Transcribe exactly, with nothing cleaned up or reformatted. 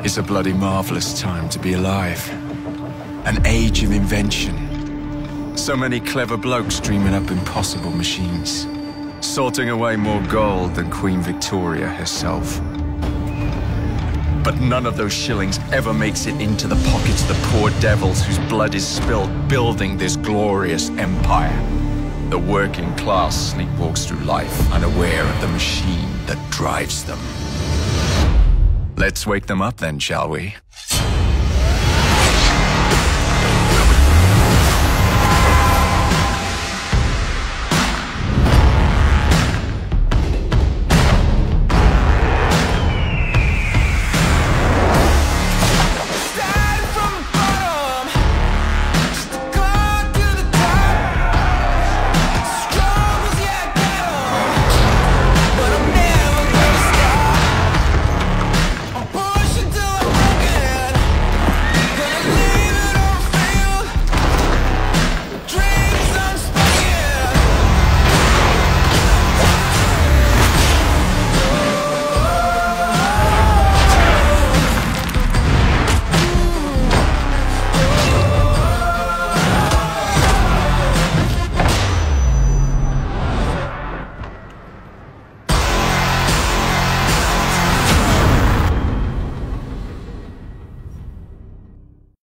It's a bloody marvelous time to be alive. An age of invention. So many clever blokes dreaming up impossible machines, sorting away more gold than Queen Victoria herself. But none of those shillings ever makes it into the pockets of the poor devils whose blood is spilled building this glorious empire. The working class sleepwalks through life, unaware of the machine that drives them. Let's wake them up then, shall we?